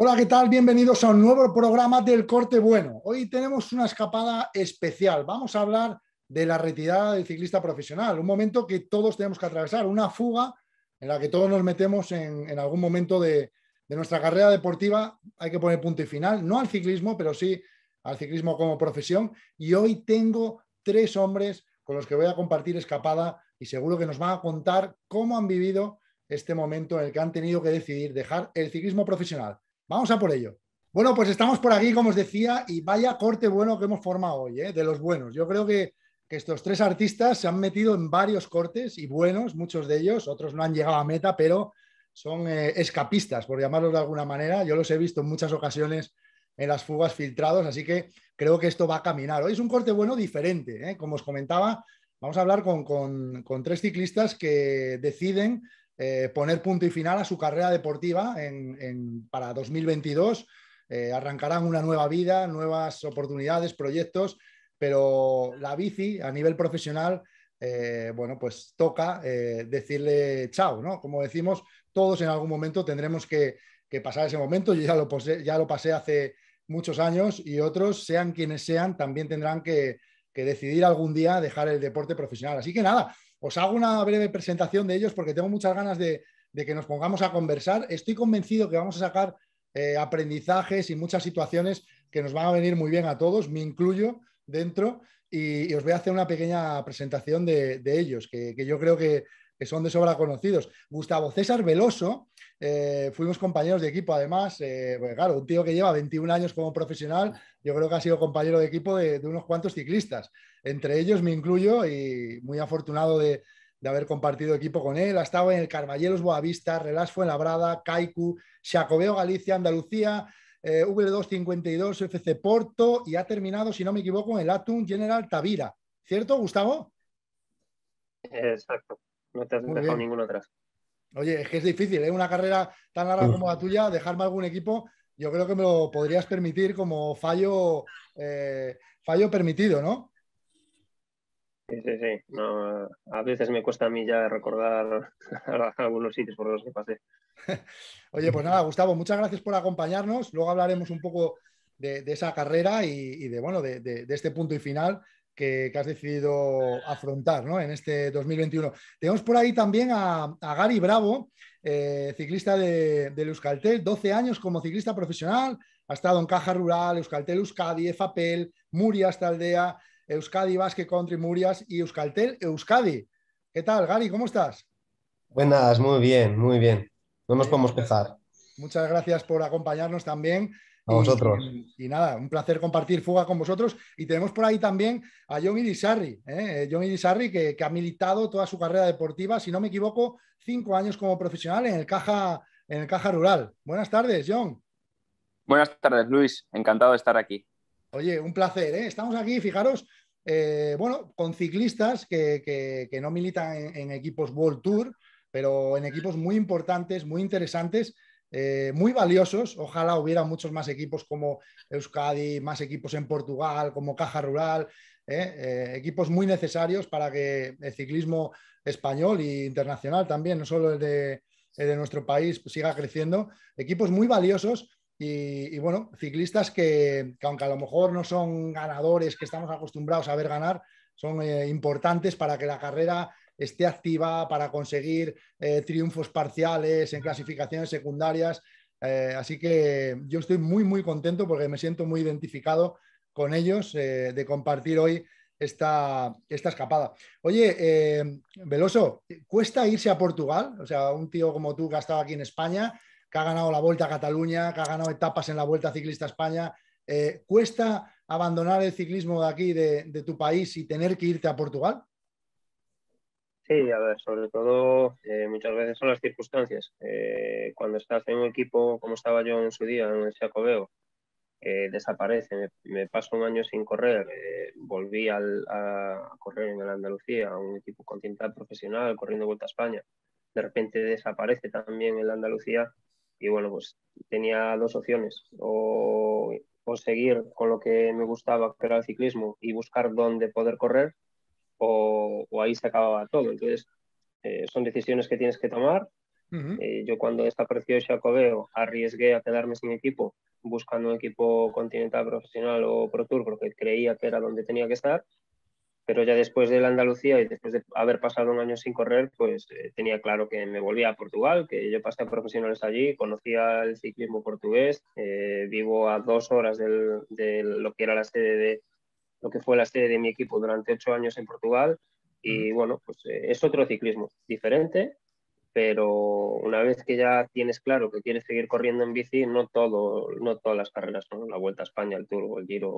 Hola, ¿qué tal? Bienvenidos a un nuevo programa del Corte Bueno. Hoy tenemos una escapada especial. Vamos a hablar de la retirada del ciclista profesional, un momento que todos tenemos que atravesar, una fuga en la que todos nos metemos en algún momento de nuestra carrera deportiva. Hay que poner punto y final, no al ciclismo, pero sí al ciclismo como profesión. Y hoy tengo tres hombres con los que voy a compartir escapada y seguro que nos van a contar cómo han vivido este momento en el que han tenido que decidir dejar el ciclismo profesional. Vamos a por ello. Bueno, pues estamos por aquí, como os decía, y vaya corte bueno que hemos formado hoy, de los buenos. Yo creo que estos tres artistas se han metido en varios cortes y buenos, muchos de ellos, otros no han llegado a meta, pero son escapistas, por llamarlos de alguna manera. Yo los he visto en muchas ocasiones en las fugas filtrados, así que creo que esto va a caminar. Hoy es un corte bueno diferente, como os comentaba, vamos a hablar con tres ciclistas que deciden poner punto y final a su carrera deportiva para 2022. Arrancarán una nueva vida, nuevas oportunidades, proyectos, pero la bici a nivel profesional, bueno, pues toca decirle chao, ¿no? Como decimos, todos en algún momento tendremos que pasar ese momento. Yo ya lo pasé hace muchos años y otros, sean quienes sean, también tendrán que decidir algún día dejar el deporte profesional. Así que nada, os hago una breve presentación de ellos porque tengo muchas ganas de que nos pongamos a conversar. Estoy convencido que vamos a sacar aprendizajes y muchas situaciones que nos van a venir muy bien a todos, me incluyo dentro, y os voy a hacer una pequeña presentación de ellos, que yo creo que son de sobra conocidos. Gustavo César Veloso, fuimos compañeros de equipo además, pues claro, un tío que lleva 21 años como profesional, yo creo que ha sido compañero de equipo de unos cuantos ciclistas. Entre ellos me incluyo y muy afortunado de haber compartido equipo con él. Ha estado en el Carballeros Boavista, Relás Fuenlabrada, Kaiku, Xacobeo Galicia, Andalucía, W252, FC Porto y ha terminado, si no me equivoco, en el Atún General Tavira. ¿Cierto, Gustavo? Exacto, no te has Muy dejado bien. ninguno atrás. Oye, es que es difícil, ¿eh? Una carrera tan larga como la tuya, dejarme algún equipo, yo creo que me lo podrías permitir como fallo permitido, ¿no? Sí, sí, sí. No, a veces me cuesta a mí ya recordar algunos sitios por los que pasé. Oye, pues nada, Gustavo, muchas gracias por acompañarnos. Luego hablaremos un poco de esa carrera y de, bueno, de este punto y final que has decidido afrontar, ¿no? En este 2021. Tenemos por ahí también a Gary Bravo, ciclista del Euskaltel, 12 años como ciclista profesional, ha estado en Caja Rural, Euskaltel Euskadi, EFAPEL, Murias Taldea, Euskadi Basque Country Murias y Euskaltel Euskadi. ¿Qué tal, Gary? ¿Cómo estás? Buenas, muy bien, muy bien. No nos Oye, podemos quejar. muchas gracias por acompañarnos también A vosotros. y nada, un placer compartir fuga con vosotros. Y tenemos por ahí también a Jon Irisarri, Jon Irisarri que ha militado toda su carrera deportiva, si no me equivoco, 5 años como profesional en el Caja Rural. Buenas tardes, Jon. Buenas tardes, Luis. Encantado de estar aquí. Oye, un placer, ¿eh? Estamos aquí, fijaros, bueno, con ciclistas que no militan en equipos World Tour, pero en equipos muy importantes, muy interesantes, muy valiosos. Ojalá hubiera muchos más equipos como Euskadi, más equipos en Portugal, como Caja Rural, equipos muy necesarios para que el ciclismo español e internacional también, no solo el de nuestro país, pues, siga creciendo. Equipos muy valiosos y bueno, ciclistas que aunque a lo mejor no son ganadores que estamos acostumbrados a ver ganar, son importantes para que la carrera esté activa, para conseguir triunfos parciales en clasificaciones secundarias. Así que yo estoy muy, muy contento porque me siento muy identificado con ellos de compartir hoy esta escapada. Oye, Veloso, ¿cuesta irse a Portugal? O sea, un tío como tú que ha estado aquí en España, que ha ganado la Vuelta a Cataluña, que ha ganado etapas en la Vuelta Ciclista a España. ¿Cuesta abandonar el ciclismo de aquí, de tu país, y tener que irte a Portugal? Sí, a ver, sobre todo muchas veces son las circunstancias. Cuando estás en un equipo como estaba yo en su día, en el Xacobeo, desaparece, me paso un año sin correr, volví a correr en el Andalucía, a un equipo continental profesional, corriendo Vuelta a España. De repente desaparece también en la Andalucía y bueno, pues tenía dos opciones, o seguir con lo que me gustaba, que era el ciclismo, y buscar dónde poder correr, o ahí se acababa todo. Entonces, son decisiones que tienes que tomar Yo cuando desapareció Xacobeo arriesgué a quedarme sin equipo, buscando un equipo continental profesional o Pro Tour, porque creía que era donde tenía que estar. Pero ya después de la Andalucía y después de haber pasado un año sin correr, pues tenía claro que me volvía a Portugal, que yo pasé a profesionales allí, conocía el ciclismo portugués, vivo a 2 horas de lo que era la sede lo que fue la sede de mi equipo durante 8 años en Portugal, y bueno, pues es otro ciclismo diferente, pero una vez que ya tienes claro que quieres seguir corriendo en bici, no todas las carreras son la Vuelta a España, el Tour o el Giro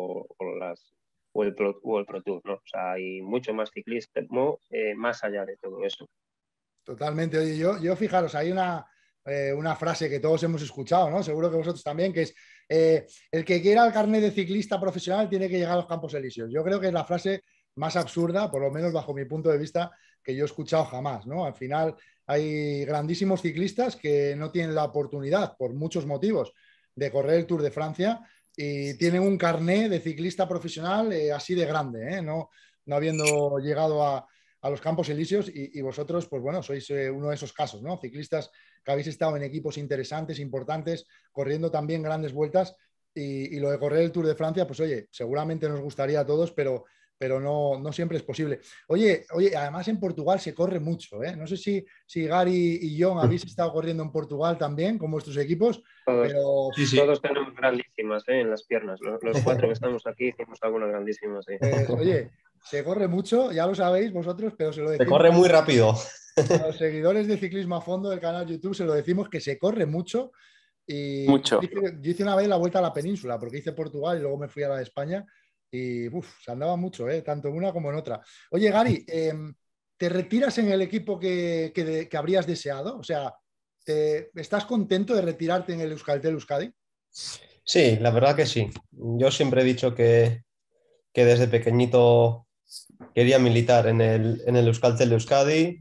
o el Pro Tour, ¿no? O sea, hay mucho más ciclismo más allá de todo eso. Totalmente. Oye, yo fijaros, hay una frase que todos hemos escuchado, ¿no? Seguro que vosotros también, que es el que quiera el carnet de ciclista profesional tiene que llegar a los Campos Elíseos. Yo creo que es la frase más absurda, por lo menos bajo mi punto de vista, que yo he escuchado jamás, ¿no? Al final hay grandísimos ciclistas que no tienen la oportunidad, por muchos motivos, de correr el Tour de Francia y tienen un carnet de ciclista profesional así de grande, ¿eh? No habiendo llegado a los Campos Elíseos y vosotros, pues bueno, sois uno de esos casos, ¿no? Ciclistas que habéis estado en equipos interesantes, importantes, corriendo también grandes vueltas y lo de correr el Tour de Francia, pues oye, seguramente nos gustaría a todos, pero no siempre es posible. Oye, además en Portugal se corre mucho, ¿eh? No sé si Gary y John habéis estado corriendo en Portugal también con vuestros equipos, pero... Todos tenemos grandísimas en las piernas. Los 4 que estamos aquí hicimos algunas grandísimas. Pues, oye, se corre mucho, ya lo sabéis vosotros, pero se lo Se decimos corre muy rápido. a los seguidores de Ciclismo a Fondo del canal YouTube, se lo decimos que se corre mucho. Y Mucho. yo hice una vez la vuelta a la península, porque hice Portugal y luego me fui a la de España y se andaba mucho, tanto en una como en otra. Oye, Gary, ¿te retiras en el equipo que habrías deseado? O sea, ¿estás contento de retirarte en el Euskaltel Euskadi? Sí, la verdad que sí. Yo siempre he dicho que desde pequeñito quería militar en el Euskaltel Euskadi,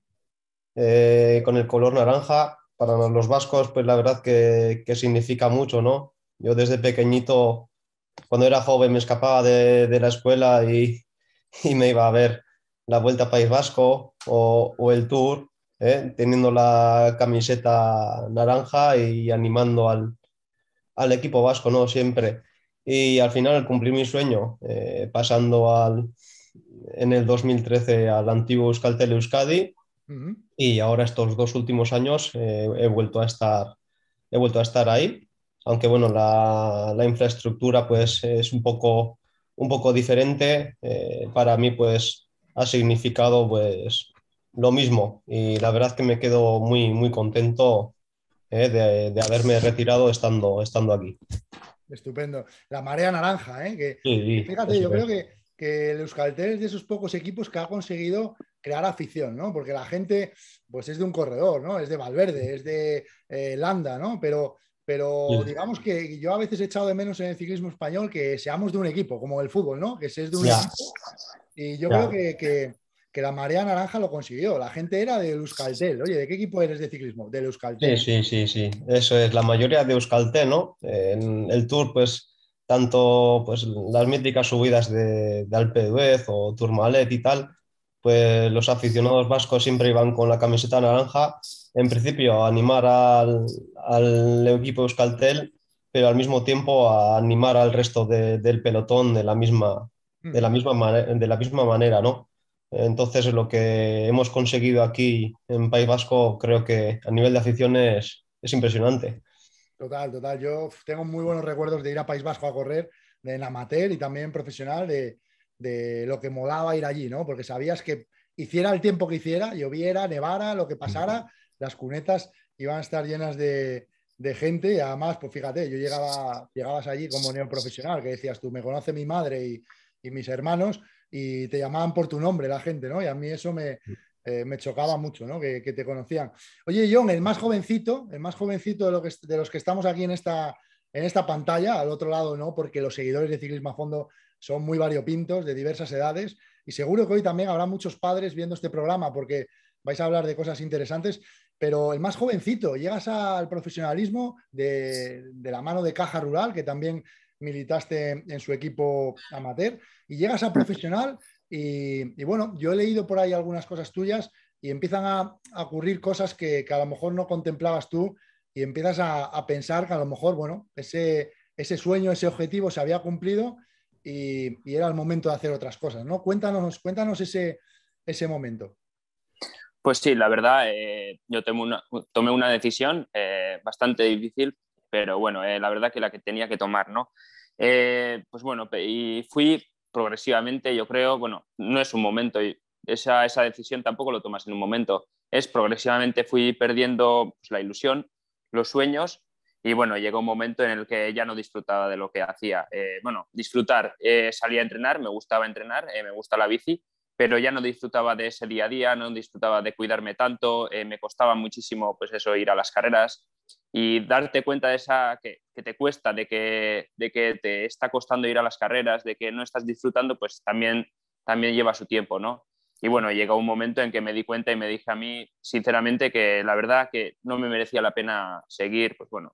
con el color naranja. Para los vascos, pues la verdad que significa mucho, ¿no? Yo desde pequeñito, cuando era joven, me escapaba de la escuela y me iba a ver la Vuelta a País Vasco o el Tour, teniendo la camiseta naranja y animando al equipo vasco, ¿no? Siempre. Y al final cumplí mi sueño, pasando en el 2013 al antiguo Euskaltel Euskadi. Y ahora estos 2 últimos años he vuelto a estar ahí, aunque bueno, la infraestructura pues es un poco diferente. Para mí pues ha significado pues lo mismo y la verdad que me quedo muy, muy contento de haberme retirado estando aquí. Estupendo. La marea naranja, ¿eh? Que Sí, fíjate, yo eso creo es. que el Euskaltel es de esos pocos equipos que ha conseguido crear afición, ¿no? Porque la gente, pues es de un corredor, ¿no? Es de Valverde, es de Landa, ¿no? Pero digamos que yo a veces he echado de menos en el ciclismo español que seamos de un equipo, como el fútbol, ¿no? Que se es de un Ya, equipo. Y yo creo ya. que la marea naranja lo consiguió. La gente era del Euskaltel. Oye, ¿de qué equipo eres de ciclismo? Del Sí, Euskaltel. sí, sí, sí. Eso es, la mayoría de Euskaltel, ¿no? En el Tour, pues, tanto pues, las míticas subidas de Alpe d'Huez o Tourmalet y tal, pues los aficionados vascos siempre iban con la camiseta naranja, en principio a animar al equipo Euskaltel, pero al mismo tiempo a animar al resto del pelotón de la misma manera, ¿no? Entonces, lo que hemos conseguido aquí en País Vasco, creo que a nivel de afición es impresionante. Total, total. Yo tengo muy buenos recuerdos de ir a País Vasco a correr, en amateur y también profesional, de lo que molaba ir allí, ¿no? Porque sabías que hiciera el tiempo que hiciera, lloviera, nevara, lo que pasara, las cunetas iban a estar llenas de gente y además, pues fíjate, llegabas allí como neoprofesional, que decías tú, me conoce mi madre y mis hermanos y te llamaban por tu nombre la gente, ¿no? Y a mí eso me chocaba mucho, ¿no? Que te conocían. Oye, John, el más jovencito de los que estamos aquí en esta pantalla, al otro lado no, porque los seguidores de Ciclismo a Fondo son muy variopintos, de diversas edades, y seguro que hoy también habrá muchos padres viendo este programa porque vais a hablar de cosas interesantes, pero el más jovencito, llegas al profesionalismo de la mano de Caja Rural, que también militaste en su equipo amateur, y llegas a profesional y bueno, yo he leído por ahí algunas cosas tuyas y empiezan a ocurrir cosas que a lo mejor no contemplabas tú y empiezas a pensar que a lo mejor, bueno, ese sueño, ese objetivo se había cumplido y era el momento de hacer otras cosas, ¿no? Cuéntanos ese momento. Pues sí, la verdad, yo tomé una decisión bastante difícil, pero bueno, la verdad que la que tenía que tomar, ¿no? Pues bueno, y fui progresivamente, yo creo, bueno, no es un momento, y esa decisión tampoco lo tomas en un momento, es progresivamente fui perdiendo pues, la ilusión, los sueños, y bueno, llegó un momento en el que ya no disfrutaba de lo que hacía. Bueno, disfrutar, salía a entrenar, me gustaba entrenar, me gusta la bici, pero ya no disfrutaba de ese día a día, no disfrutaba de cuidarme tanto, me costaba muchísimo pues eso, ir a las carreras y darte cuenta de esa que te cuesta, de que te está costando ir a las carreras, de que no estás disfrutando, pues también lleva su tiempo, ¿no? Y bueno, llegó un momento en que me di cuenta y me dije a mí, sinceramente, que la verdad que no me merecía la pena seguir, pues bueno,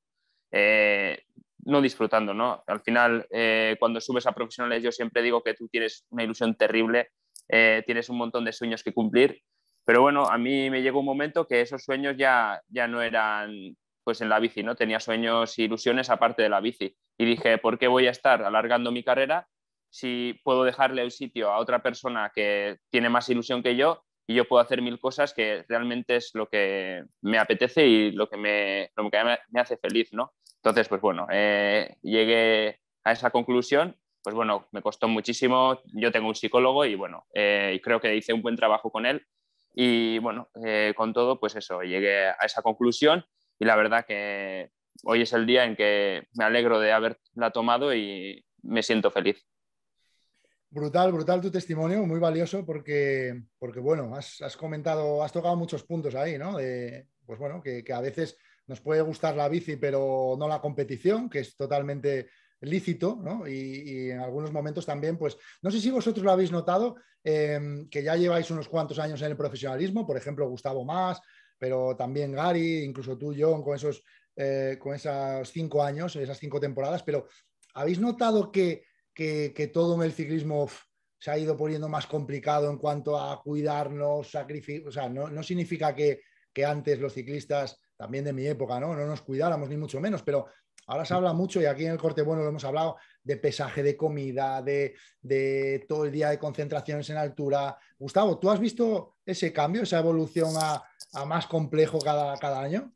no disfrutando, ¿no? Al final, cuando subes a profesionales, yo siempre digo que tú tienes una ilusión terrible, tienes un montón de sueños que cumplir, pero bueno, a mí me llegó un momento que esos sueños ya no eran pues en la bici, ¿no? Tenía sueños e ilusiones aparte de la bici y dije, ¿por qué voy a estar alargando mi carrera si puedo dejarle el sitio a otra persona que tiene más ilusión que yo y yo puedo hacer mil cosas que realmente es lo que me apetece y lo que me hace feliz, ¿no? Entonces, pues bueno, llegué a esa conclusión. Pues bueno, me costó muchísimo. Yo tengo un psicólogo y bueno, y creo que hice un buen trabajo con él. Y bueno, con todo, pues eso, llegué a esa conclusión y la verdad que hoy es el día en que me alegro de haberla tomado y me siento feliz. Brutal, brutal tu testimonio, muy valioso porque bueno, has comentado, has tocado muchos puntos ahí, ¿no? Pues bueno, que a veces nos puede gustar la bici, pero no la competición, que es totalmente lícito, ¿no? Y en algunos momentos también, pues, no sé si vosotros lo habéis notado, que ya lleváis unos cuantos años en el profesionalismo, por ejemplo, Gustavo Mas, pero también Gary, incluso tú, John, con esos 5 años, esas 5 temporadas, pero ¿habéis notado que todo en el ciclismo se ha ido poniendo más complicado en cuanto a cuidarnos, sacrificar? O sea, no significa que antes los ciclistas, también de mi época, no nos cuidáramos, ni mucho menos, pero ahora se habla mucho, y aquí en el Corte Bueno lo hemos hablado, de pesaje de comida, de todo el día de concentraciones en altura. Gustavo, ¿tú has visto ese cambio, esa evolución a más complejo cada año?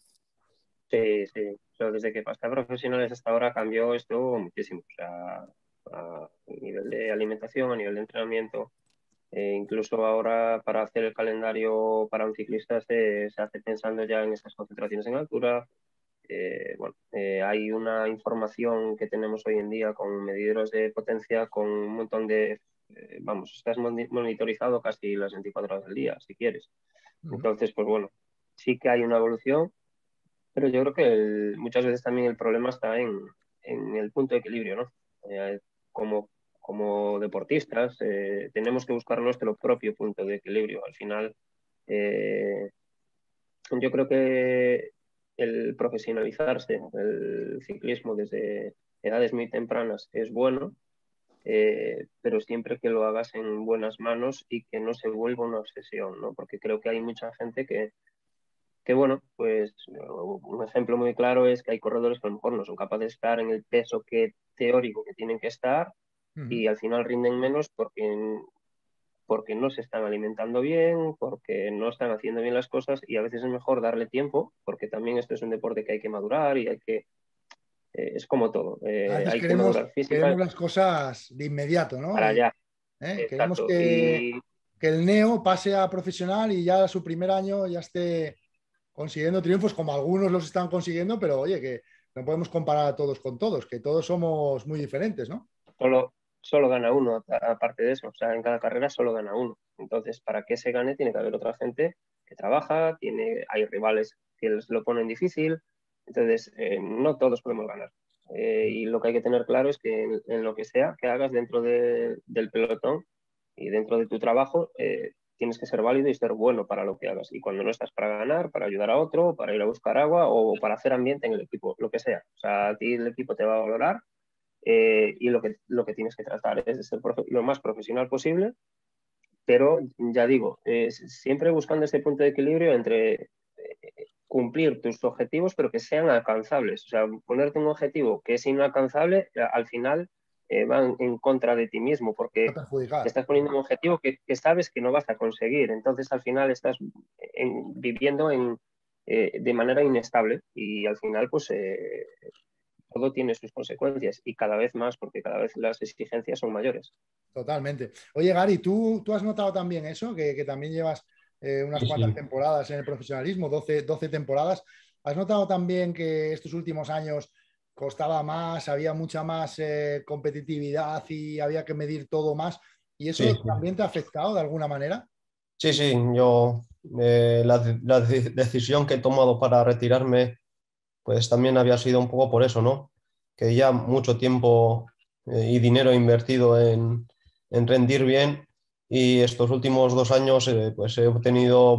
Sí, sí. O sea, desde que pasé a profesionales hasta ahora cambió esto muchísimo. O sea, a nivel de alimentación, a nivel de entrenamiento. Incluso ahora para hacer el calendario para un ciclista se hace pensando ya en esas concentraciones en altura. Bueno, hay una información que tenemos hoy en día con medidores de potencia, con un montón de, vamos, estás monitorizado casi las 24 horas del día, si quieres. Entonces, pues bueno, sí que hay una evolución, pero yo creo que muchas veces también el problema está en el punto de equilibrio, ¿no? Como, como deportistas, tenemos que buscar nuestro propio punto de equilibrio. Al final, eh, yo creo que el profesionalizarse, el ciclismo desde edades muy tempranas es bueno, pero siempre que lo hagas en buenas manos y que no se vuelva una obsesión, ¿no? Porque creo que hay mucha gente que bueno, pues un ejemplo muy claro es que hay corredores que a lo mejor no son capaces de estar en el peso teórico que tienen que estar y al final rinden menos porque no se están alimentando bien, porque no están haciendo bien las cosas y a veces es mejor darle tiempo, porque también esto es un deporte que hay que madurar y hay que, es como todo, A veces hay que madurar física queremos las cosas de inmediato, ¿no? para allá, Queremos exacto. que el neo pase a profesional y ya a su primer año ya esté consiguiendo triunfos, como algunos los están consiguiendo, pero oye, que no podemos comparar a todos con todos, que todos somos muy diferentes, ¿no? Solo gana uno, aparte de eso, o sea, en cada carrera solo gana uno. Entonces, para que se gane, tiene que haber otra gente que trabaja, hay rivales que les lo ponen difícil, entonces no todos podemos ganar. Y lo que hay que tener claro es que en lo que sea que hagas dentro del pelotón y dentro de tu trabajo, tienes que ser válido y ser bueno para lo que hagas. Y cuando no estás para ganar, para ayudar a otro, para ir a buscar agua o para hacer ambiente en el equipo, lo que sea. O sea, a ti el equipo te va a valorar y lo que tienes que tratar es de ser lo más profesional posible, pero ya digo, siempre buscando este punto de equilibrio entre cumplir tus objetivos, pero que sean alcanzables. O sea, ponerte un objetivo que es inalcanzable, al final va en contra de ti mismo, a porque te perjudicar. estás poniendo un objetivo que sabes que no vas a conseguir. Entonces, al final estás viviendo de manera inestable y al final, pues, todo tiene sus consecuencias y cada vez más, porque cada vez las exigencias son mayores. Totalmente. Oye, Gary, ¿tú has notado también eso? Que también llevas unas Sí, cuantas sí. temporadas en el profesionalismo, 12 temporadas. ¿Has notado también que estos últimos años costaba más, había mucha más competitividad y había que medir todo más? ¿Y Sí, eso sí. también te ha afectado de alguna manera? Sí, sí, la decisión que he tomado para retirarme, pues también había sido un poco por eso, ¿no? Que ya mucho tiempo y dinero invertido en rendir bien y estos últimos 2 años pues he obtenido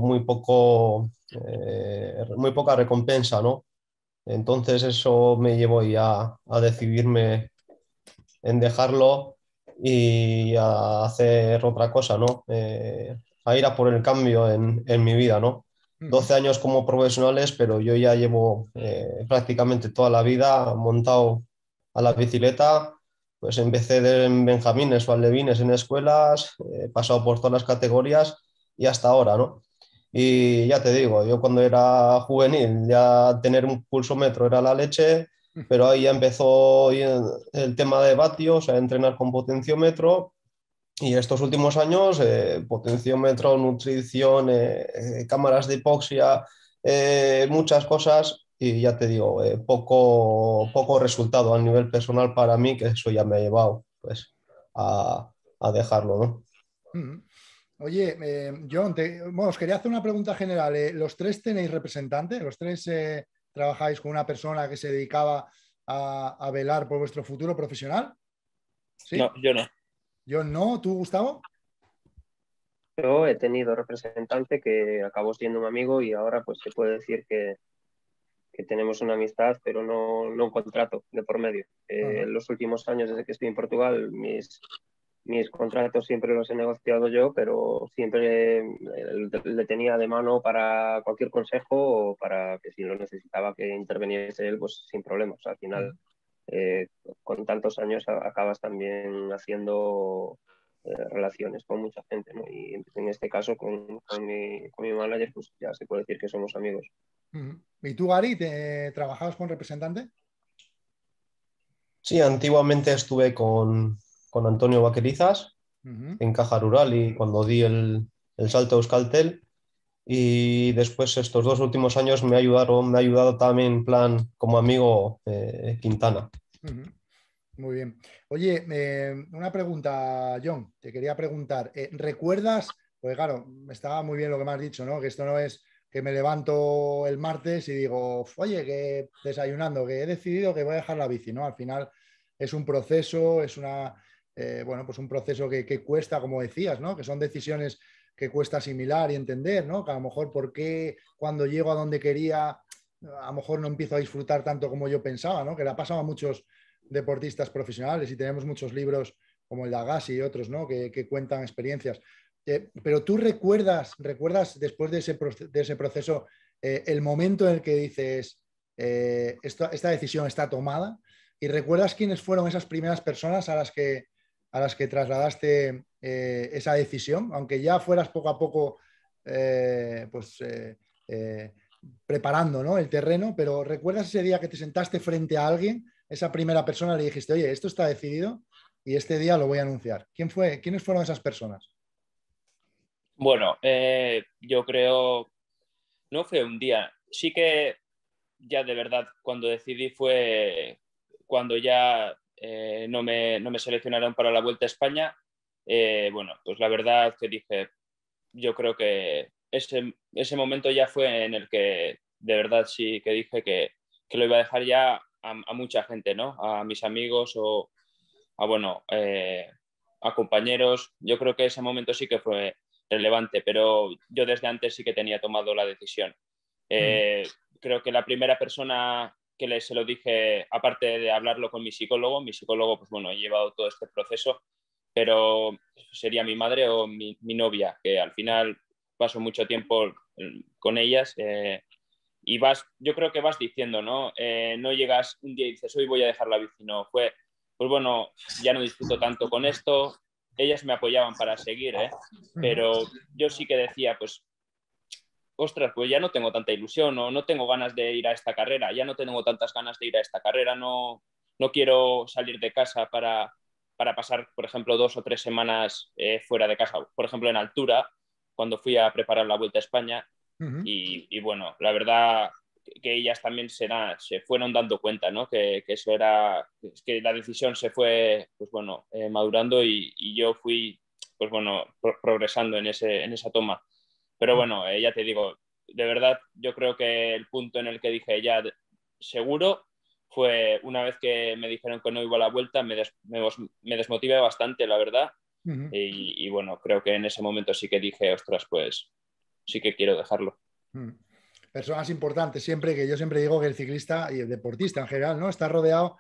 muy poca recompensa, ¿no? Entonces eso me llevó ya a decidirme en dejarlo y a hacer otra cosa, ¿no? A ir a por el cambio en mi vida, ¿no? Ujú. 12 años como profesionales, pero yo ya llevo prácticamente toda la vida montado a la bicicleta, pues empecé en benjamines o alevines en escuelas, he pasado por todas las categorías y hasta ahora, ¿no? Y ya te digo, yo cuando era juvenil ya tener un pulsómetro era la leche, pero ahí ya empezó el tema de vatios, a entrenar con potenciómetro y estos últimos años potenciómetro, nutrición, cámaras de hipoxia, muchas cosas y ya te digo, poco resultado a nivel personal para mí, que eso ya me ha llevado pues a dejarlo, ¿no? Ujú. Oye, John, bueno, os quería hacer una pregunta general. ¿Los tres tenéis representante? ¿Los tres trabajáis con una persona que se dedicaba a velar por vuestro futuro profesional? No, ¿Sí? yo no. Yo no. ¿Tú, Gustavo? Yo he tenido representante que acabó siendo un amigo y ahora pues se puede decir que tenemos una amistad, pero no un contrato de por medio. Ajá. En los últimos años desde que estoy en Portugal, mis contratos siempre los he negociado yo, pero siempre le tenía de mano para cualquier consejo o para que si lo necesitaba que interviniese él, pues sin problemas. Al final, Ujú. eh, con tantos años acabas también haciendo relaciones con mucha gente, ¿no? Y en este caso con mi manager, pues ya se puede decir que somos amigos. Ujú. ¿Y tú, Gary, trabajabas con representante? Sí, antiguamente estuve con Antonio Vaquerizas Ujú. en Caja Rural y cuando di el salto a Euskaltel. Y después estos 2 últimos años me ha ayudado también en plan como amigo Quintana. Ujú. Muy bien. Oye, una pregunta, John. Te quería preguntar, ¿recuerdas? Pues claro, estaba muy bien lo que me has dicho, ¿no? Que esto no es que me levanto el martes y digo, oye, que desayunando, que he decidido que voy a dejar la bici, ¿no? Al final es un proceso, bueno, pues un proceso que cuesta, como decías, ¿no? Que son decisiones que cuesta asimilar y entender, ¿no? Que a lo mejor por qué cuando llego a donde quería, a lo mejor no empiezo a disfrutar tanto como yo pensaba, ¿no? Que le ha pasado a muchos deportistas profesionales y tenemos muchos libros como el de Agassi y otros, ¿no? que cuentan experiencias. Pero tú recuerdas después de ese proceso el momento en el que dices esta decisión está tomada y recuerdas quiénes fueron esas primeras personas a las que trasladaste esa decisión, aunque ya fueras poco a poco pues preparando, ¿no? el terreno, pero ¿recuerdas ese día que te sentaste frente a alguien, esa primera persona, le dijiste, oye, esto está decidido y este día lo voy a anunciar? ¿Quiénes fueron esas personas? Bueno, yo creo, no fue un día. Sí que ya de verdad cuando decidí fue cuando ya no me seleccionaron para la Vuelta a España. Bueno, pues la verdad que dije, yo creo que ese momento ya fue en el que de verdad sí que dije que lo iba a dejar ya a mucha gente, ¿no? A mis amigos o bueno, a compañeros. Yo creo que ese momento sí que fue relevante, pero yo desde antes sí que tenía tomado la decisión. Mm. Eh, Creo que la primera persona que se lo dije, aparte de hablarlo con mi psicólogo, pues bueno, he llevado todo este proceso, pero sería mi madre o mi novia, que al final paso mucho tiempo con ellas. Y yo creo que vas diciendo, ¿no? No llegas un día y dices, hoy voy a dejar la bici, no, pues bueno, ya no disfruto tanto con esto, ellas me apoyaban para seguir, pero yo sí que decía, pues, ostras, pues ya no tengo tanta ilusión, no tengo ganas de ir a esta carrera, ya no tengo tantas ganas de ir a esta carrera, no quiero salir de casa para pasar, por ejemplo, 2 o 3 semanas fuera de casa, por ejemplo, en altura, cuando fui a preparar la Vuelta a España. Y bueno, la verdad que ellas también se fueron dando cuenta, ¿no? Que eso era, que la decisión se fue, pues bueno, madurando y yo fui, pues bueno, progresando en esa toma. Pero bueno, ya te digo, de verdad, yo creo que el punto en el que dije ya seguro fue una vez que me dijeron que no iba a la Vuelta, me desmotivé bastante, la verdad. Y bueno, creo que en ese momento sí que dije, ostras, pues sí que quiero dejarlo. Personas importantes siempre, que yo siempre digo que el ciclista y el deportista en general, ¿no? Está rodeado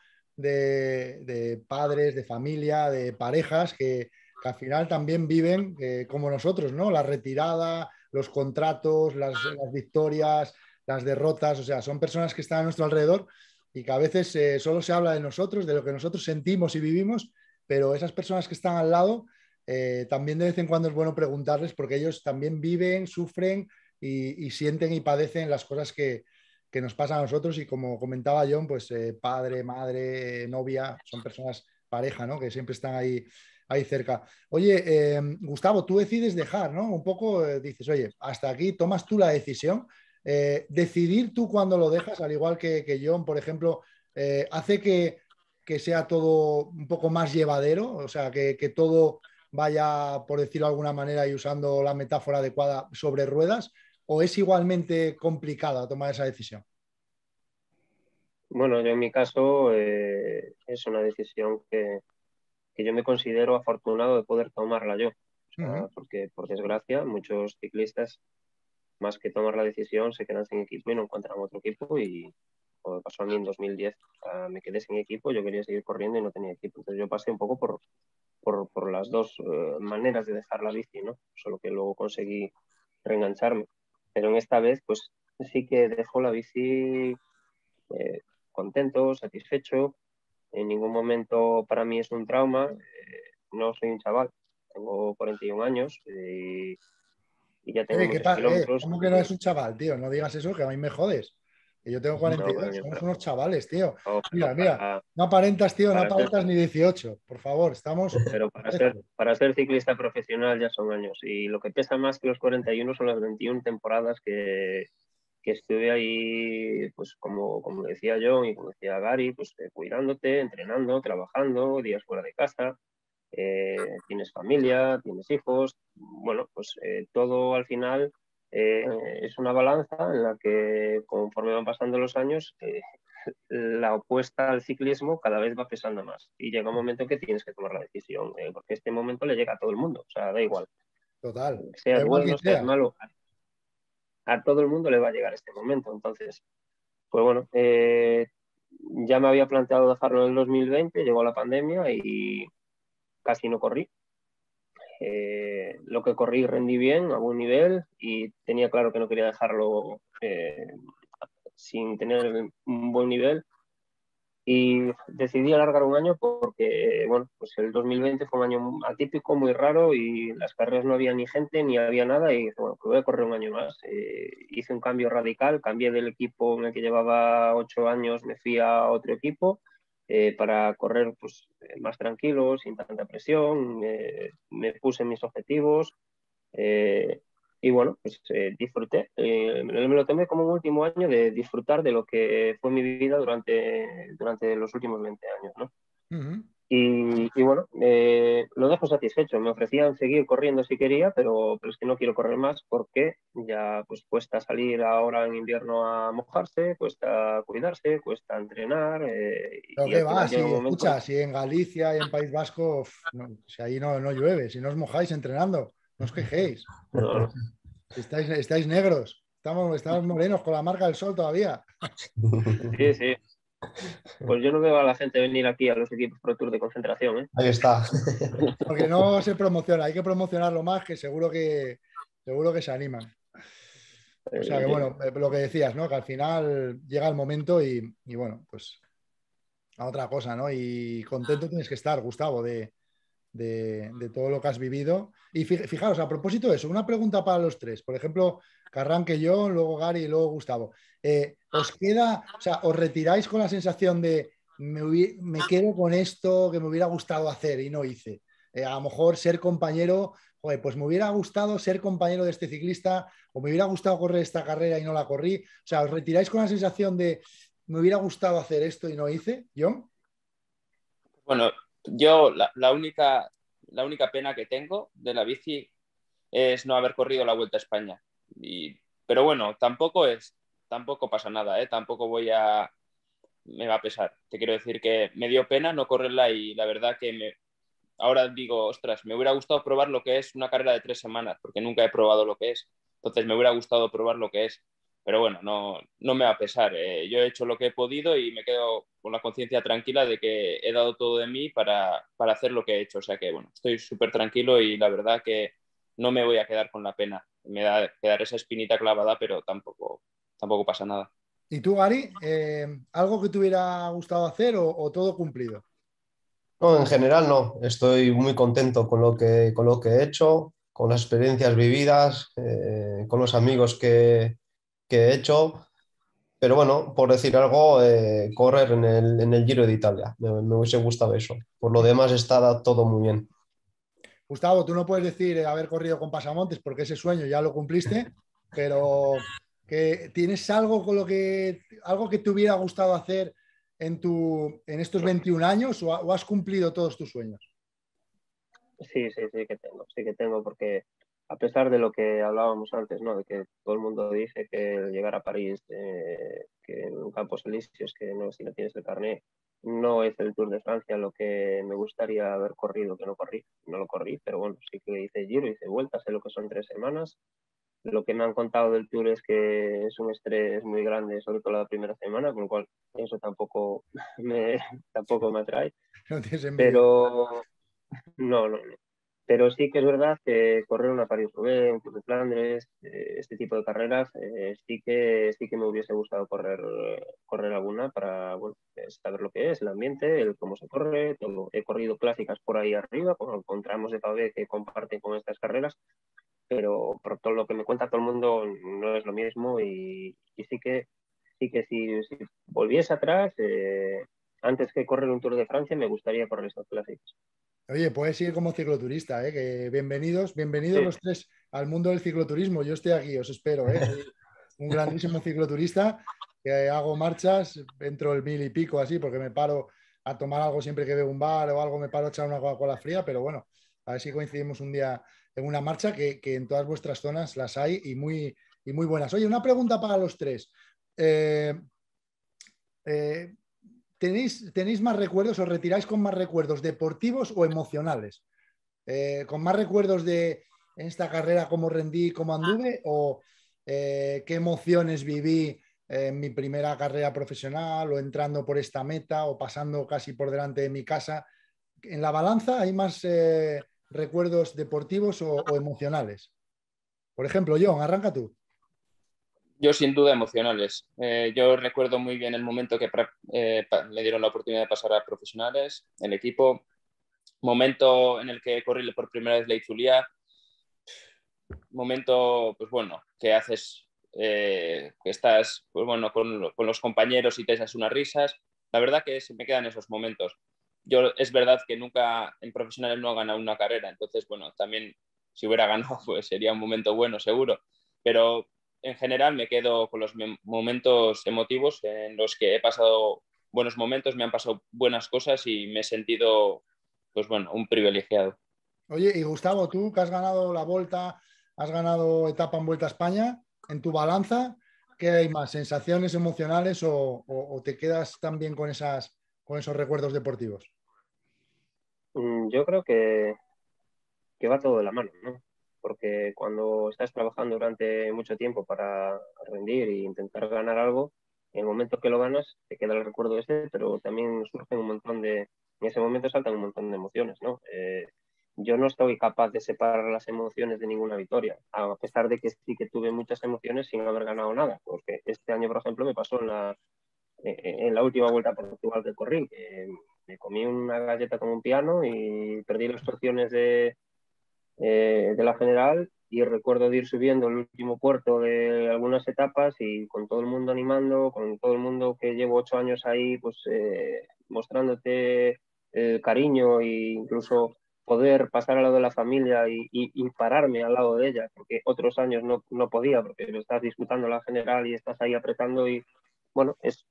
de padres, de familia, de parejas que al final también viven como nosotros, ¿no? La retirada, los contratos, las victorias, las derrotas, o sea, son personas que están a nuestro alrededor y que a veces solo se habla de nosotros, de lo que nosotros sentimos y vivimos, pero esas personas que están al lado, también de vez en cuando es bueno preguntarles porque ellos también viven, sufren y sienten y padecen las cosas que nos pasan a nosotros y como comentaba John, pues padre, madre, novia, son personas pareja, ¿no? Que siempre están ahí cerca. Oye, Gustavo, tú decides dejar, ¿no? Un poco dices, oye, hasta aquí tomas tú la decisión. Decidir tú cuando lo dejas, al igual que John, por ejemplo, hace que sea todo un poco más llevadero, o sea, que todo vaya, por decirlo de alguna manera y usando la metáfora adecuada, sobre ruedas, o es igualmente complicada tomar esa decisión? Bueno, yo en mi caso es una decisión que yo me considero afortunado de poder tomarla yo. O sea, porque por desgracia muchos ciclistas, más que tomar la decisión, se quedan sin equipo y no encuentran otro equipo y como me pasó a mí en 2010. O sea, me quedé sin equipo, yo quería seguir corriendo y no tenía equipo. Entonces yo pasé un poco por las dos maneras de dejar la bici, ¿no? Solo que luego conseguí reengancharme. Pero en esta vez, pues sí que dejo la bici contento, satisfecho. En ningún momento para mí es un trauma. No soy un chaval, tengo 41 años y ya tengo muchos kilómetros. ¿Cómo que no es un chaval, tío? No digas eso, que a mí me jodes. Que yo tengo 42, No, somos unos chavales, tío. no, Mira, no aparentas, tío, no aparentas ni 18. Por favor, estamos... Pero para ser ciclista profesional ya son años. Y lo que pesa más que los 41 son las 21 temporadas que estuve ahí, pues como decía John y como decía Gary, pues cuidándote, entrenando, trabajando, días fuera de casa. Tienes familia, tienes hijos. Bueno, pues todo al final es una balanza en la que conforme van pasando los años, la opuesta al ciclismo cada vez va pesando más y llega un momento que tienes que tomar la decisión, porque este momento le llega a todo el mundo, o sea, da igual. Total. Da Seas igual bueno, quien seas sea. malo, a todo el mundo le va a llegar este momento. Entonces, pues bueno, ya me había planteado dejarlo en el 2020, llegó la pandemia y casi no corrí. Lo que corrí rendí bien a buen nivel y tenía claro que no quería dejarlo sin tener un buen nivel. Y decidí alargar un año porque, bueno, pues el 2020 fue un año atípico, muy raro y las carreras no había ni gente ni había nada y dije, bueno, pues voy a correr un año más. Hice un cambio radical, cambié del equipo en el que llevaba 8 años, me fui a otro equipo para correr pues, más tranquilo, sin tanta presión, me puse mis objetivos. Y bueno, pues disfruté. Me lo tomé como un último año de disfrutar de lo que fue mi vida durante los últimos 20 años, ¿no? Y bueno, lo dejo satisfecho. Me ofrecían seguir corriendo si quería, pero es que no quiero correr más porque ya pues cuesta salir ahora en invierno a mojarse, cuesta cuidarse, cuesta entrenar. Pero Y qué al va, final llega un si momento... escucha, si en Galicia y en País Vasco, si ahí no llueve, si no os mojáis entrenando, no os quejéis. No, no. Estáis negros, estamos morenos con la marca del sol todavía. Sí, sí. Pues yo no veo a la gente venir aquí a los equipos Pro Tour de concentración, ¿eh? Ahí está. Porque no se promociona, hay que promocionarlo más, que seguro que se animan. O sea que bueno, lo que decías, ¿no? Que al final llega el momento y bueno, pues a otra cosa, ¿no? Y contento tienes que estar, Gustavo, de todo lo que has vivido. Y fijaros, a propósito de eso, una pregunta para los tres. Por ejemplo, que arranque yo, luego Gary y luego Gustavo. ¿Os queda, o sea, os retiráis con la sensación de me quedo con esto que me hubiera gustado hacer y no hice? A lo mejor ser compañero, joder, pues me hubiera gustado ser compañero de este ciclista o me hubiera gustado correr esta carrera y no la corrí. O sea, ¿os retiráis con la sensación de me hubiera gustado hacer esto y no hice? ¿Yo? Bueno, yo la única pena que tengo de la bici es no haber corrido la Vuelta a España. Pero bueno, tampoco pasa nada, ¿eh? Tampoco me va a pesar. Te quiero decir que me dio pena no correrla y la verdad que ahora digo, ostras, me hubiera gustado probar lo que es una carrera de 3 semanas, porque nunca he probado lo que es. Entonces me hubiera gustado probar lo que es. Pero bueno, no me va a pesar. Yo he hecho lo que he podido y me quedo con la conciencia tranquila de que he dado todo de mí para hacer lo que he hecho. O sea que bueno, estoy súper tranquilo y la verdad que no me voy a quedar con la pena. Me da quedar esa espinita clavada, pero tampoco pasa nada. ¿Y tú, Gary? ¿Algo que te hubiera gustado hacer o todo cumplido? No, en general no. Estoy muy contento con lo que he hecho, con las experiencias vividas, con los amigos que he hecho. Pero bueno, por decir algo, correr en el Giro de Italia. Me hubiese gustado eso. Por lo demás está todo muy bien. Gustavo, tú no puedes decir haber corrido con pasamontes porque ese sueño ya lo cumpliste, pero que tienes algo algo que te hubiera gustado hacer en estos 21 años o has cumplido todos tus sueños. Sí que tengo, porque a pesar de lo que hablábamos antes, ¿no? De que todo el mundo dice que el llegar a París, que en un Campos Elíseos, que no, si no tienes el carnet, no es el Tour de Francia lo que me gustaría haber corrido, que no lo corrí, pero bueno, sí que hice Giro, hice Vuelta, sé lo que son 3 semanas. Lo que me han contado del Tour es que es un estrés muy grande, sobre todo la primera semana, con lo cual eso me, tampoco me atrae. No tienes envidia. Pero no. Pero sí que es verdad que correr una París-Roubaix, un Tour de Flandres, este tipo de carreras, sí que me hubiese gustado correr alguna para bueno, saber lo que es, el ambiente, el cómo se corre, todo. He corrido clásicas por ahí arriba, con tramos de pavé que comparten con estas carreras, pero por todo lo que me cuenta todo el mundo no es lo mismo y si volviese atrás, antes que correr un Tour de Francia, me gustaría correr estas clásicas. Oye, puedes ir como cicloturista, ¿eh? Que bienvenidos Sí. los tres al mundo del cicloturismo. Yo estoy aquí, os espero, ¿eh? Soy un grandísimo cicloturista que hago marchas, entro el 1000 y pico así, porque me paro a tomar algo siempre que veo un bar o algo, me paro a echar una Coca-Cola fría, pero bueno, a ver si coincidimos un día en una marcha que en todas vuestras zonas las hay y muy buenas. Oye, una pregunta para los tres. Eh, eh, ¿Tenéis más recuerdos, os retiráis con más recuerdos deportivos o emocionales? ¿Con más recuerdos de en esta carrera cómo rendí, cómo anduve o qué emociones viví en mi primera carrera profesional o entrando por esta meta o pasando casi por delante de mi casa? ¿En la balanza hay más recuerdos deportivos o emocionales? Por ejemplo, John, arranca tú. Yo sin duda emocionales. Yo recuerdo muy bien el momento que me dieron la oportunidad de pasar a profesionales, el equipo, momento en el que corrí por primera vez la Itzulia, momento, pues bueno, que haces, que estás, pues bueno, con los compañeros y te echas unas risas. La verdad que se me quedan esos momentos. Yo es verdad que nunca en profesionales no he ganado una carrera, entonces, bueno, también si hubiera ganado, pues sería un momento bueno, seguro. Pero en general me quedo con los momentos emotivos en los que he pasado buenos momentos, me han pasado buenas cosas y me he sentido, pues bueno, un privilegiado. Oye, y Gustavo, tú que has ganado la Volta, has ganado etapa en Vuelta a España, en tu balanza, ¿qué hay más? ¿Sensaciones emocionales o te quedas también con esos recuerdos deportivos? Yo creo que va todo de la mano, ¿no? Porque cuando estás trabajando durante mucho tiempo para rendir e intentar ganar algo, En el momento que lo ganas, te queda el recuerdo ese, pero también surgen un montón de, en ese momento saltan un montón de emociones, ¿no? Yo no estoy capaz de separar las emociones de ninguna victoria, a pesar de que sí que tuve muchas emociones sin haber ganado nada, porque este año, por ejemplo, me pasó en la última Vuelta a Portugal que corrí, me comí una galleta con un piano y perdí las opciones de la general, y recuerdo de ir subiendo el último puerto de algunas etapas y con todo el mundo animando, con todo el mundo que llevo 8 años ahí, pues mostrándote cariño e incluso poder pasar al lado de la familia y pararme al lado de ella, porque otros años no podía, porque me estás disputando la general y estás ahí apretando y bueno, es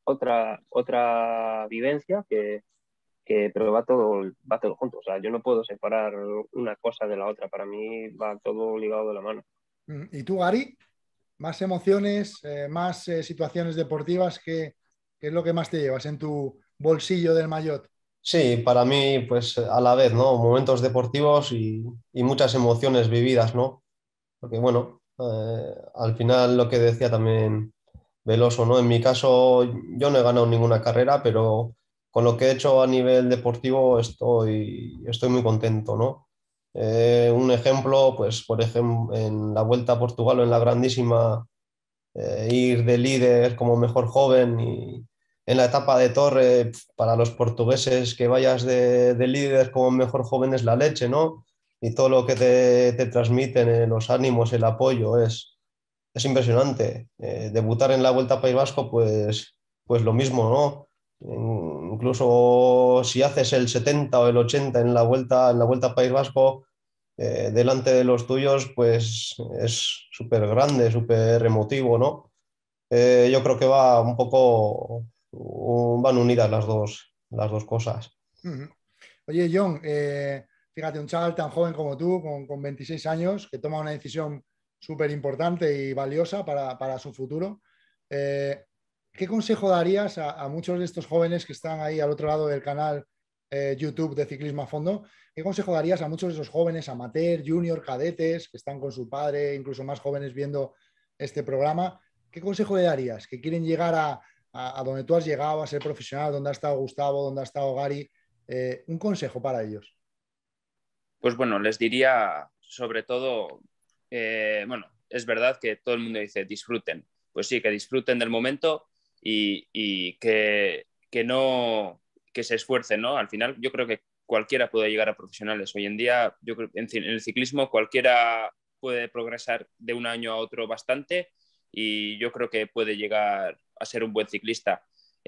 otra vivencia pero va todo junto. O sea, yo no puedo separar una cosa de la otra. Para mí va todo ligado de la mano. ¿Y tú, Gary? ¿Más emociones, más situaciones deportivas? ¿Qué es lo que más te llevas en tu bolsillo del maillot? Sí, para mí, pues a la vez, ¿no? Momentos deportivos y muchas emociones vividas, ¿no? Porque bueno, al final lo que decía también Veloso, ¿no? En mi caso, yo no he ganado ninguna carrera, pero con lo que he hecho a nivel deportivo estoy muy contento, ¿no? Un ejemplo, pues por ejemplo, en la Vuelta a Portugal o en la Grandísima, ir de líder como mejor joven y en la etapa de Torre, para los portugueses que vayas de líder como mejor joven es la leche, ¿no? Y todo lo que te transmiten, los ánimos, el apoyo, es impresionante. Debutar en la Vuelta a País Vasco, pues lo mismo, ¿no? Incluso si haces el 70 o el 80 en la Vuelta a País Vasco, delante de los tuyos, pues es súper grande, súper emotivo, ¿no? Yo creo que va un poco, van unidas las dos cosas. Ujú. Oye, John, fíjate, un chaval tan joven como tú, con 26 años, que toma una decisión súper importante y valiosa para su futuro. eh, ¿Qué consejo darías a muchos de estos jóvenes que están ahí al otro lado del canal YouTube de Ciclismo a Fondo? ¿Qué consejo darías a muchos de esos jóvenes amateur, junior, cadetes, que están con su padre, incluso más jóvenes viendo este programa? ¿Qué consejo le darías? Que quieren llegar a donde tú has llegado, a ser profesional, donde ha estado Gustavo, donde ha estado Gary. Un consejo para ellos. Pues bueno, les diría sobre todo, bueno, es verdad que todo el mundo dice disfruten. Pues sí, que disfruten del momento y que no, que se esfuercen, ¿no? Al final yo creo que cualquiera puede llegar a profesionales. Hoy en día, yo creo en el ciclismo cualquiera puede progresar de un año a otro bastante y yo creo que puede llegar a ser un buen ciclista.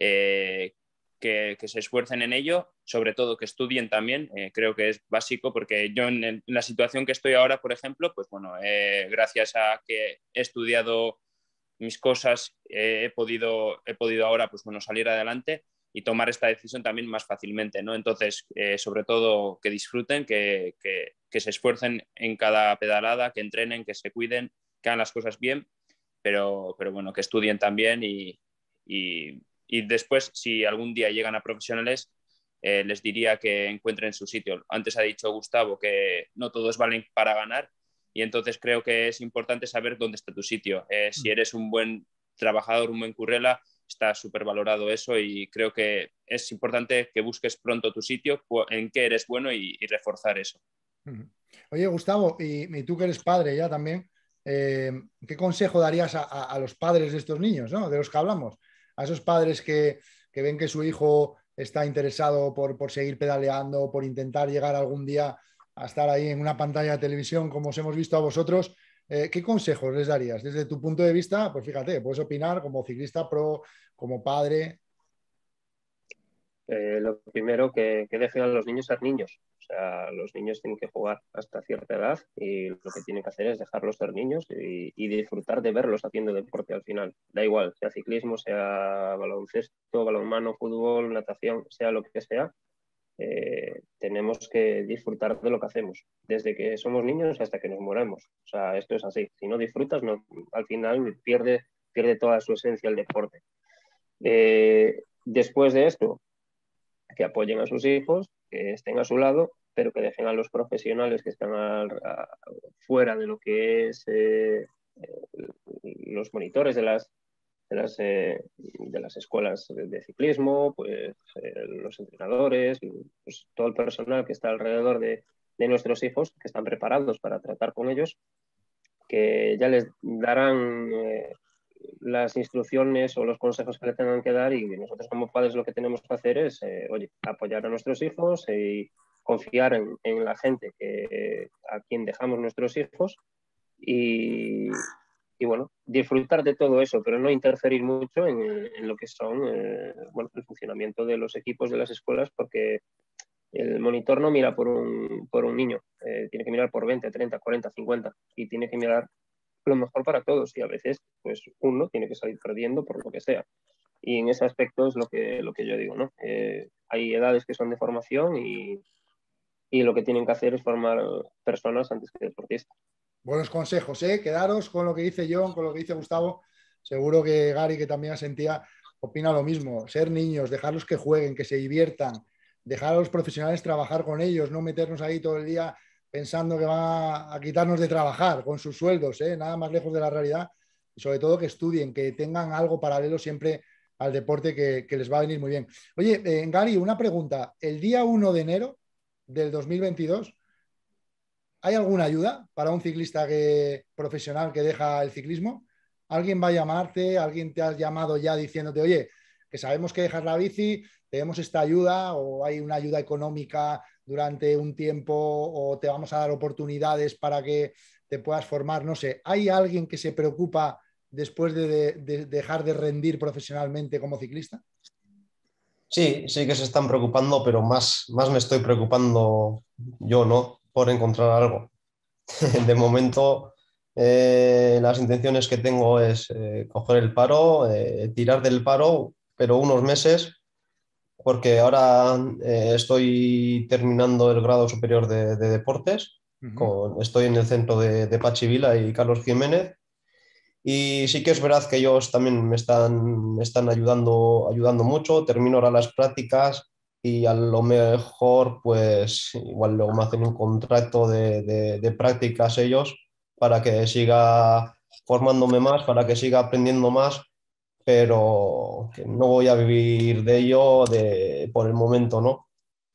Que se esfuercen en ello, sobre todo que estudien también, creo que es básico porque yo en la situación que estoy ahora, por ejemplo, pues bueno, gracias a que he estudiado mis cosas, he podido ahora pues bueno, salir adelante y tomar esta decisión también más fácilmente, ¿no? Entonces, sobre todo que disfruten, que se esfuercen en cada pedalada, que entrenen, que se cuiden, que hagan las cosas bien, pero bueno, que estudien también y después, si algún día llegan a profesionales, les diría que encuentren su sitio. Antes ha dicho Gustavo que no todos valen para ganar y entonces creo que es importante saber dónde está tu sitio. Si eres un buen trabajador, un buen currela, está súper valorado eso y creo que es importante que busques pronto tu sitio, en qué eres bueno y reforzar eso. Oye, Gustavo, y tú que eres padre ya también, ¿qué consejo darías a los padres de estos niños, ¿no? De los que hablamos? A esos padres que ven que su hijo está interesado por seguir pedaleando, por intentar llegar algún día a estar ahí en una pantalla de televisión, como os hemos visto a vosotros. ¿Qué consejos les darías? Desde tu punto de vista, pues fíjate, puedes opinar como ciclista pro, como padre. Lo primero, que dejen a los niños ser niños. O sea, los niños tienen que jugar hasta cierta edad y lo que tienen que hacer es dejarlos ser niños y disfrutar de verlos haciendo deporte al final. Da igual, sea ciclismo, sea baloncesto, balonmano, fútbol, natación, sea lo que sea. Tenemos que disfrutar de lo que hacemos, desde que somos niños hasta que nos moramos. O sea, esto es así. Si no disfrutas, no, al final pierde toda su esencia el deporte. Después de esto, que apoyen a sus hijos, que estén a su lado, pero que dejen a los profesionales que están fuera de lo que es los monitores de las de las escuelas de ciclismo, pues los entrenadores, pues, todo el personal que está alrededor de nuestros hijos, que están preparados para tratar con ellos, que ya les darán las instrucciones o los consejos que le tengan que dar, y nosotros como padres lo que tenemos que hacer es, oye, apoyar a nuestros hijos y confiar en la gente a quien dejamos nuestros hijos y bueno, disfrutar de todo eso, pero no interferir mucho en lo que son bueno, el funcionamiento de los equipos de las escuelas, porque el monitor no mira por un niño, tiene que mirar por 20, 30, 40, 50 y tiene que mirar lo mejor para todos, y a veces pues uno tiene que salir perdiendo por lo que sea. Y en ese aspecto es lo que yo digo, ¿no? Hay edades que son de formación y lo que tienen que hacer es formar personas antes que deportistas. Buenos consejos, ¿eh? Quedaros con lo que dice John, con lo que dice Gustavo. Seguro que Gary, que también sentía, opina lo mismo. Ser niños, dejarlos que jueguen, que se diviertan, dejar a los profesionales trabajar con ellos, no meternos ahí todo el día pensando que van a quitarnos de trabajar con sus sueldos, ¿eh? Nada más lejos de la realidad. Y sobre todo que estudien, que tengan algo paralelo siempre al deporte que les va a venir muy bien. Oye, Gary, una pregunta. El día 1 de enero del 2022, ¿hay alguna ayuda para un ciclista profesional que deja el ciclismo? ¿Alguien va a llamarte? ¿Alguien te ha llamado ya diciéndote, oye, que sabemos que dejas la bici, tenemos esta ayuda, o hay una ayuda económica durante un tiempo, o te vamos a dar oportunidades para que te puedas formar? No sé, ¿hay alguien que se preocupa después de dejar de rendir profesionalmente como ciclista? Sí, sí que se están preocupando, pero más me estoy preocupando yo, ¿no? Por encontrar algo. De momento, las intenciones que tengo es coger el paro, tirar del paro, pero unos meses, porque ahora estoy terminando el grado superior de deportes. Estoy en el centro de Pachi Vila y Carlos Jiménez. Y sí que es verdad que ellos también me están ayudando mucho. Termino ahora las prácticas y a lo mejor, pues igual luego me hacen un contrato de prácticas ellos para que siga formándome más, para que siga aprendiendo más, pero que no voy a vivir de ello por el momento, ¿no?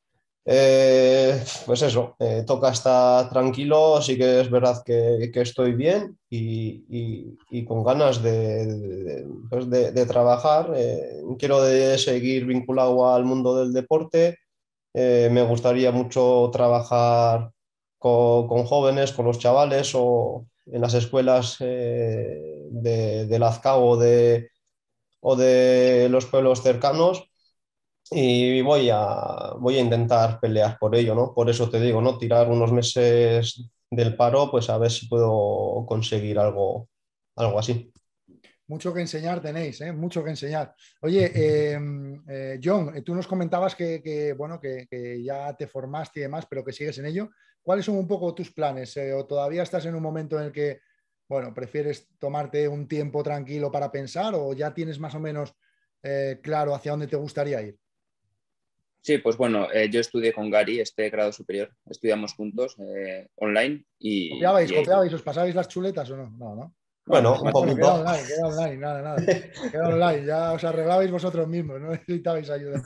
Pues eso, toca estar tranquilo, sí que es verdad que estoy bien y con ganas pues de trabajar. Quiero seguir vinculado al mundo del deporte. Me gustaría mucho trabajar con jóvenes, con los chavales o en las escuelas de Lazcao o de los pueblos cercanos, y voy a intentar pelear por ello, ¿no? Por eso te digo, ¿no? Tirar unos meses del paro, pues a ver si puedo conseguir algo así. Mucho que enseñar tenéis, ¿eh? Mucho que enseñar. Oye, John, tú nos comentabas bueno, que ya te formaste y demás, pero que sigues en ello. ¿Cuáles son un poco tus planes? ¿O todavía estás en un momento en el que, bueno, prefieres tomarte un tiempo tranquilo para pensar, o ya tienes más o menos claro hacia dónde te gustaría ir? Sí, pues bueno, yo estudié con Gary este grado superior. Estudiamos juntos online ¿Copiabais? ¿Os pasabais las chuletas o no? No, ¿no? Bueno, un Bueno, queda poquito. online, queda online, nada, nada. Queda online, ya os arreglabais vosotros mismos, no necesitabais ayuda.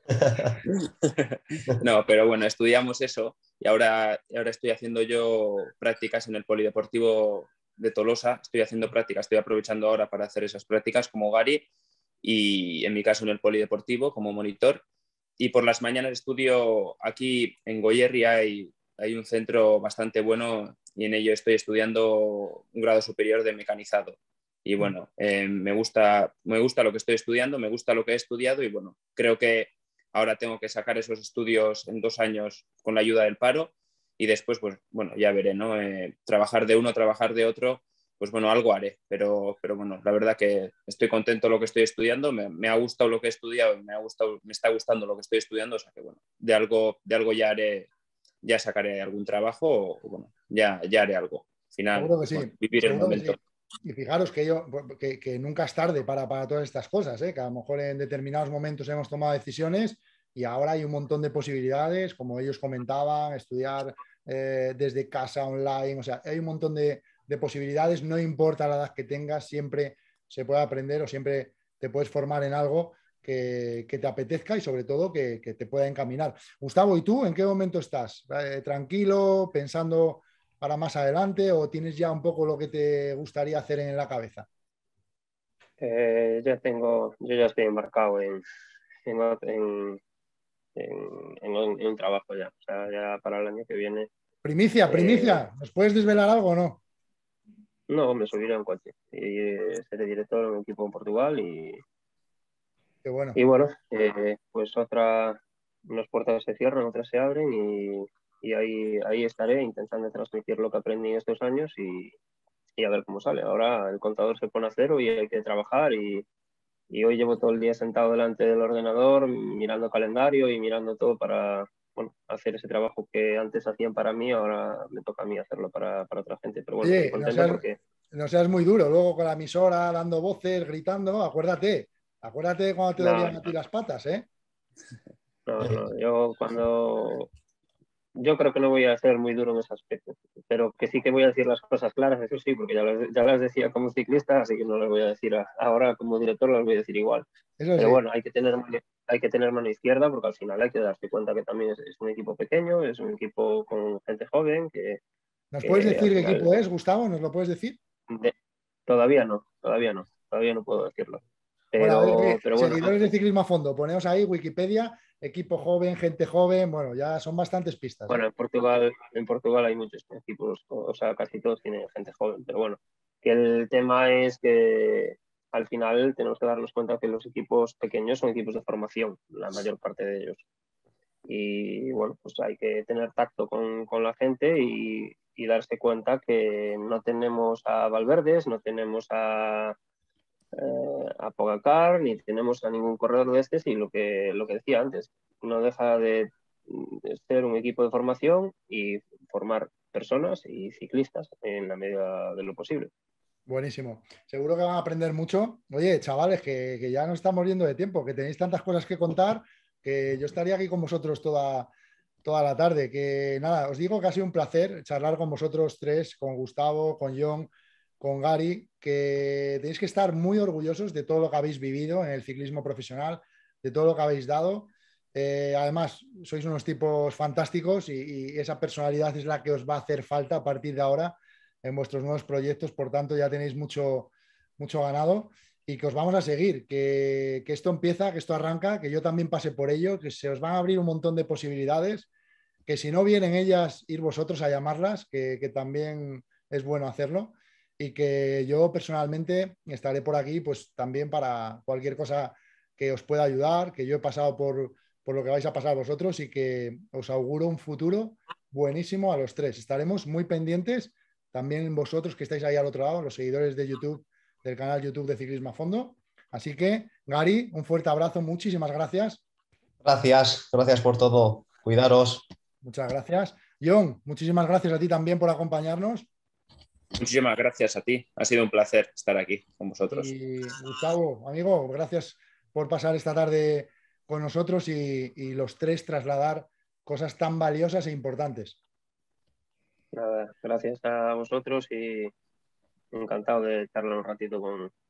No, pero bueno, estudiamos eso y ahora estoy haciendo yo prácticas en el Polideportivo de Tolosa. Estoy haciendo prácticas, estoy aprovechando ahora para hacer esas prácticas como Gary y en mi caso en el Polideportivo como monitor. Y por las mañanas estudio aquí en Goierri, hay un centro bastante bueno y en ello estoy estudiando un grado superior de mecanizado. Y bueno, me gusta lo que estoy estudiando, me gusta lo que he estudiado y bueno, creo que ahora tengo que sacar esos estudios en 2 años con la ayuda del paro y después, pues bueno, ya veré, ¿no? Trabajar de uno, trabajar de otro, pues bueno, algo haré. Pero bueno, la verdad que estoy contento de lo que estoy estudiando, me ha gustado lo que he estudiado, me está gustando lo que estoy estudiando, o sea que bueno, de algo ya haré, ya sacaré algún trabajo o bueno, ya haré algo. Al final, Seguro que pues sí, bueno, vivir el seguro que momento. sí. Y fijaros que nunca es tarde para todas estas cosas, ¿eh? Que a lo mejor en determinados momentos hemos tomado decisiones y ahora hay un montón de posibilidades, como ellos comentaban, estudiar desde casa, online, o sea, hay un montón de posibilidades, no importa la edad que tengas, siempre se puede aprender o siempre te puedes formar en algo que te apetezca y sobre todo que te pueda encaminar. Gustavo, ¿y tú en qué momento estás? ¿Tranquilo, pensando para más adelante o tienes ya un poco lo que te gustaría hacer en la cabeza? Yo ya estoy embarcado en un trabajo ya. O sea, ya para el año que viene. Primicia, primicia, ¿nos puedes desvelar algo o no? No, me subiré a un coche y seré director en un equipo en Portugal Qué bueno. y bueno, pues unas puertas se cierran, otras se abren y ahí estaré intentando transmitir lo que aprendí estos años y a ver cómo sale. Ahora el contador se pone a cero y hay que trabajar y hoy llevo todo el día sentado delante del ordenador mirando calendario y mirando todo para, bueno, hacer ese trabajo que antes hacían para mí, ahora me toca a mí hacerlo para otra gente. Pero bueno, estoy Oye, contento porque... no seas muy duro, luego con la emisora, dando voces, gritando, acuérdate cuando te No, dolían a ti las patas, ¿eh? no, yo creo que no voy a ser muy duro en ese aspecto, pero que sí que voy a decir las cosas claras, eso sí, porque ya las decía como ciclista, así que no las voy a decir ahora como director, las voy a decir igual. Eso Pero sí. bueno, hay que tener mano izquierda porque al final hay que darse cuenta que también es un equipo pequeño, es un equipo con gente joven ¿Nos puedes que al decir qué final equipo es, Gustavo? ¿Nos lo puedes decir? de- todavía no puedo decirlo. Bueno, a ver, Pero bueno, seguidores de ciclismo a fondo, poneos ahí Wikipedia, equipo joven, gente joven, bueno, ya son bastantes pistas, ¿eh? bueno, en Portugal hay muchos equipos, o sea, casi todos tienen gente joven, pero bueno, que el tema es que al final tenemos que darnos cuenta que los equipos pequeños son equipos de formación, la mayor parte de ellos. Y bueno, pues hay que tener tacto con la gente y darse cuenta que no tenemos a Valverdes, no tenemos a Pogacar, ni tenemos a ningún corredor de estos y lo que decía antes, no deja de ser un equipo de formación y formar personas y ciclistas en la medida de lo posible. Buenísimo. Seguro que van a aprender mucho. Oye, chavales, que ya nos estamos yendo de tiempo, que tenéis tantas cosas que contar, que yo estaría aquí con vosotros toda la tarde. Que nada, os digo que ha sido un placer charlar con vosotros tres, con Gustavo, con John, con Gary, que tenéis que estar muy orgullosos de todo lo que habéis vivido en el ciclismo profesional, de todo lo que habéis dado. Además, sois unos tipos fantásticos y esa personalidad es la que os va a hacer falta a partir de ahora en vuestros nuevos proyectos, por tanto ya tenéis mucho, mucho ganado y que os vamos a seguir, que esto empieza, que esto arranca, que yo también pase por ello, que se os van a abrir un montón de posibilidades, que si no vienen ellas, ir vosotros a llamarlas, que también es bueno hacerlo y que yo personalmente estaré por aquí pues también para cualquier cosa que os pueda ayudar, que yo he pasado por lo que vais a pasar vosotros y que os auguro un futuro buenísimo a los tres. Estaremos muy pendientes también vosotros que estáis ahí al otro lado, los seguidores de YouTube, del canal YouTube de Ciclismo a Fondo. Así que, Gary, un fuerte abrazo, muchísimas gracias. Gracias por todo. Cuidaros. Muchas gracias. John, muchísimas gracias a ti también por acompañarnos. Muchísimas gracias a ti. Ha sido un placer estar aquí con vosotros. Y Gustavo, amigo, gracias por pasar esta tarde con nosotros y los tres trasladar cosas tan valiosas e importantes. Nada, gracias a vosotros y encantado de charlar un ratito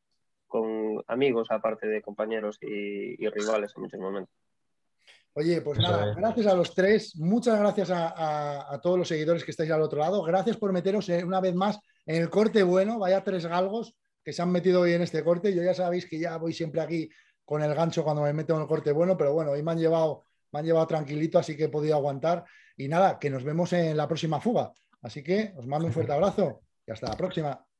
con amigos, aparte de compañeros y rivales en muchos momentos. Oye, pues nada, gracias a los tres, muchas gracias a todos los seguidores que estáis al otro lado, gracias por meteros una vez más en el corte bueno, vaya tres galgos que se han metido hoy en este corte, yo ya sabéis que ya voy siempre aquí con el gancho cuando me meto en el corte bueno, pero bueno, hoy me han llevado tranquilito, así que he podido aguantar y nada, que nos vemos en la próxima fuga, así que os mando un fuerte abrazo y hasta la próxima.